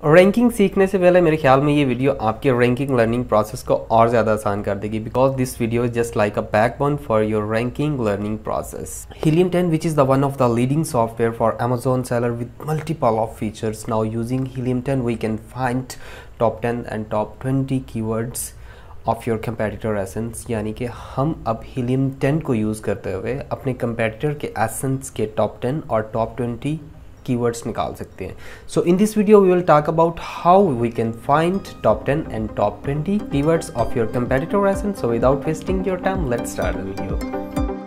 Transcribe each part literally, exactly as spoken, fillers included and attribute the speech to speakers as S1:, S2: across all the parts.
S1: Ranking सीखने से पहले मेरे ख्याल में ये वीडियो आपके रैंकिंग लर्निंग प्रोसेस को और ज़्यादा आसान कर देगी because this video is just like a backbone for your ranking learning process. Helium ten, which is the one of the leading software for Amazon seller with multiple of features. Now using Helium ten we can find top ten and top twenty keywords of your competitor essence. यानी कि हम अब Helium ten को use करते हुए अपने competitor के essence के top ten और top twenty keywords निकाल सकते हैं. So in this video we will talk about how we can find top ten and top twenty keywords of your competitor essence. So without wasting your time, let's start the video.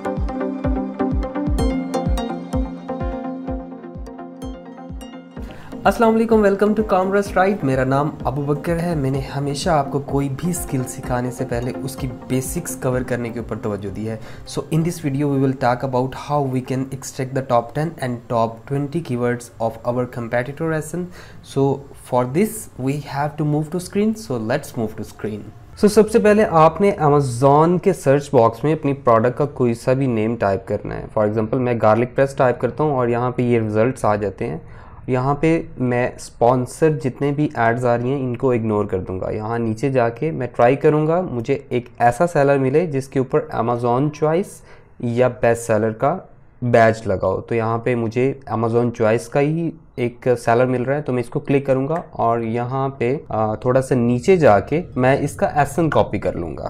S1: अस्सलाम वालेकुम, welcome to commerce right. मेरा नाम अबू बकर है. मैंने हमेशा आपको कोई भी स्किल सिखाने से पहले उसकी बेसिक्स कवर करने के ऊपर तवज्जो दी है. So in this video we will talk about how we can extract the top ten and top twenty keywords of our competitor ASINs. So for this we have to move to screen. So let's move to screen. So सबसे पहले आपने Amazon के search box में अपनी product का कोई सा भी नेम टाइप करना है. फॉर एग्जांपल मैं गार्लिक प्रेस टाइप करता हूँ और यहाँ पे ये रिजल्ट्स आ जाते हैं. यहाँ पे मैं स्पॉन्सर जितने भी एड्स आ रही हैं इनको इग्नोर कर दूंगा. यहाँ नीचे जाके मैं ट्राई करूँगा मुझे एक ऐसा सेलर मिले जिसके ऊपर अमेज़ॉन चॉइस या बेस्ट सेलर का बैज लगा हो. तो यहाँ पे मुझे अमेज़ॉन चॉइस का ही एक सेलर मिल रहा है तो मैं इसको क्लिक करूँगा और यहाँ पे थोड़ा सा नीचे जाके मैं इसका एसन कॉपी कर लूँगा.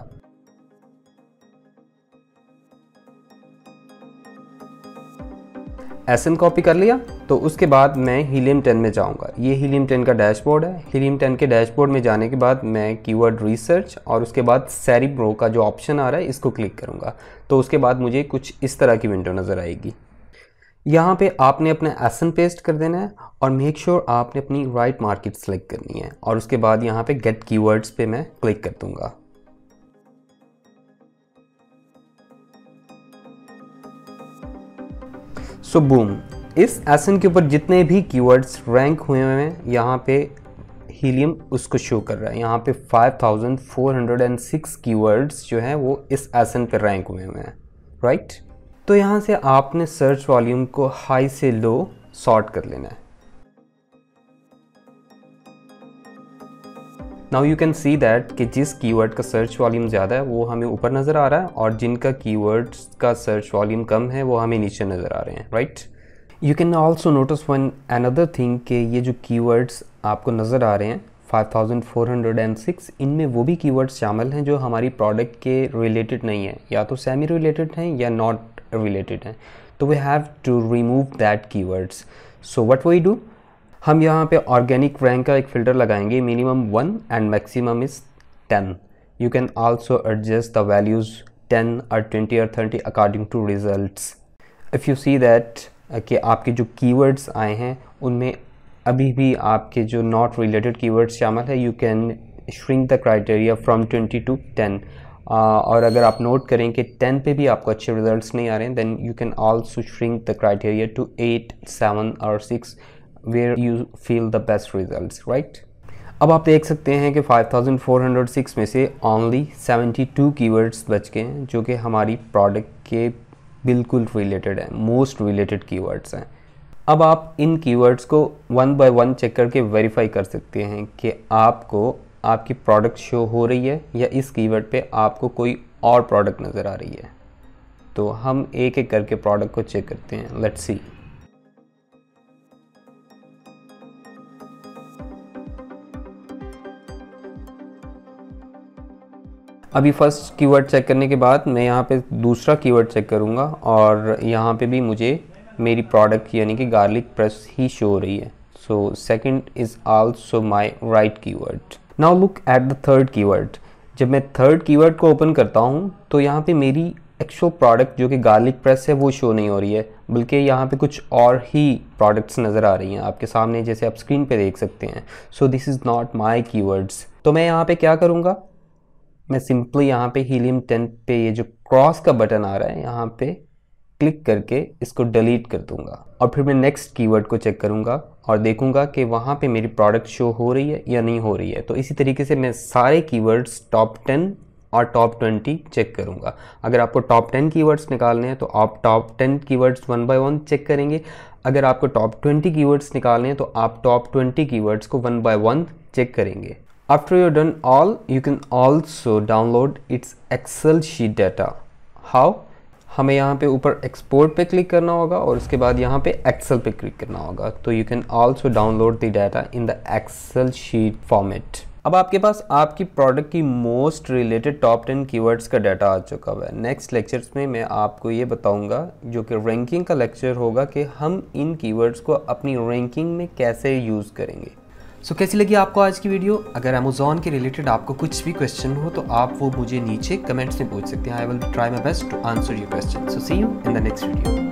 S1: एसन कॉपी कर लिया तो उसके बाद मैं हीलियम टेन में जाऊंगा. ये हीलियम टेन का डैशबोर्ड है. हीलियम टेन के डैशबोर्ड में जाने के बाद मैं कीवर्ड रिसर्च और उसके बाद सेरिब्रो का जो ऑप्शन आ रहा है इसको क्लिक करूंगा. तो उसके बाद मुझे कुछ इस तरह की विंडो नज़र आएगी. यहाँ पे आपने अपना एसन पेस्ट कर देना है और मेक श्योर आपने अपनी राइट मार्केट सेलेक्ट करनी है और उसके बाद यहाँ पे गेट कीवर्ड्स पे मैं क्लिक कर दूंगा. सो so, बूम, इस एसन के ऊपर जितने भी कीवर्ड्स रैंक हुए हुए हैं यहाँ पे हीलियम उसको शो कर रहा है. यहाँ पे five thousand four hundred six keywords जो हैं वो इस एसन पे रैंक हुए हुए हैं. Right right? तो यहाँ से आपने सर्च वॉल्यूम को हाई से लो सॉर्ट कर लेना है. Now you can see that कि जिस कीवर्ड का सर्च वॉल्यूम ज़्यादा है वो हमें ऊपर नज़र आ रहा है और जिनका कीवर्ड्स का सर्च वॉल्यूम कम है वो हमें नीचे नज़र आ रहे हैं. Right, you can also notice one another thing कि ये जो कीवर्ड्स आपको नज़र आ रहे हैं five thousand four hundred six, इनमें वो भी कीवर्ड्स शामिल हैं जो हमारी प्रोडक्ट के रिलेटेड नहीं है, या तो सेमी रिलेटेड हैं या नॉट रिलेटेड हैं. तो we have to remove that keywords. So what we do, हम यहाँ पे ऑर्गेनिक रैंक का एक फ़िल्टर लगाएंगे. Minimum one and maximum is ten. You can also adjust the values ten और ट्वेंटी और thirty according to results. If you see that कि आपके जो कीवर्ड्स आए हैं उनमें अभी भी आपके जो नॉट रिलेटेड कीवर्ड्स शामिल है, you can shrink the criteria from twenty to ten. और अगर आप नोट करें कि टेन पे भी आपको अच्छे रिजल्ट्स नहीं आ रहे हैं then you can also shrink the criteria to eight, seven और six where you feel the best results. right? अब आप देख सकते हैं कि five thousand four hundred six में से only सेवेंटी टू कीवर्ड्स बच गए हैं जो कि हमारी प्रोडक्ट के बिल्कुल रिलेटेड हैं, मोस्ट रिलेटेड कीवर्ड्स हैं. अब आप इन कीवर्ड्स को वन बाय वन चेक करके वेरीफाई कर सकते हैं कि आपको आपकी प्रोडक्ट शो हो रही है या इस कीवर्ड पे आपको कोई और प्रोडक्ट नज़र आ रही है. तो हम एक एक करके प्रोडक्ट को चेक करते हैं. Let's see. अभी फर्स्ट कीवर्ड चेक करने के बाद मैं यहाँ पे दूसरा कीवर्ड चेक करूँगा और यहाँ पे भी मुझे मेरी प्रोडक्ट यानी कि गार्लिक प्रेस ही शो हो रही है. So second is also my right keyword. Now look at the third keyword. जब मैं थर्ड कीवर्ड को ओपन करता हूँ तो यहाँ पे मेरी एक्चुअल प्रोडक्ट जो कि गार्लिक प्रेस है वो शो नहीं हो रही है, बल्कि यहाँ पे कुछ और ही प्रोडक्ट्स नज़र आ रही हैं आपके सामने, जैसे आप स्क्रीन पे देख सकते हैं. So this is not my keywords. तो मैं यहाँ पे क्या करूँगा, मैं सिंपली यहाँ पे हीलियम टेन पे ये जो क्रॉस का बटन आ रहा है यहाँ पे क्लिक करके इसको डिलीट कर दूंगा और फिर मैं नेक्स्ट कीवर्ड को चेक करूँगा और देखूंगा कि वहाँ पे मेरी प्रोडक्ट शो हो रही है या नहीं हो रही है. तो इसी तरीके से मैं सारे कीवर्ड्स टॉप टेन और टॉप ट्वेंटी चेक करूँगा. अगर आपको टॉप टेन कीवर्ड्स निकालने हैं तो आप top ten keywords one by one check करेंगे. अगर आपको टॉप ट्वेंटी कीवर्ड्स निकालने हैं तो आप टॉप ट्वेंटी कीवर्ड्स को वन बाय वन चेक करेंगे। After you done all, you can also download its excel sheet data. How? हमें यहाँ पे ऊपर एक्सपोर्ट पे क्लिक करना होगा और उसके बाद यहाँ पे एक्सेल पे क्लिक करना होगा। तो you can also download the data in the excel sheet format. अब आपके पास आपकी प्रोडक्ट की most related top ten keywords का डाटा आ चुका हुआ है। नेक्स्ट लेक्चर्स में मैं आपको ये बताऊंगा, जो कि रैंकिंग का लेक्चर होगा, कि हम इन कीवर्ड्स को अपनी रैंकिंग में कैसे यूज़ करेंगे। सो so, कैसी लगी आपको आज की वीडियो? अगर अमेज़ॉन के रिलेटेड आपको कुछ भी क्वेश्चन हो तो आप वो मुझे नीचे कमेंट्स में पूछ सकते हैं। I will try my best to answer your question. So see you in the next video.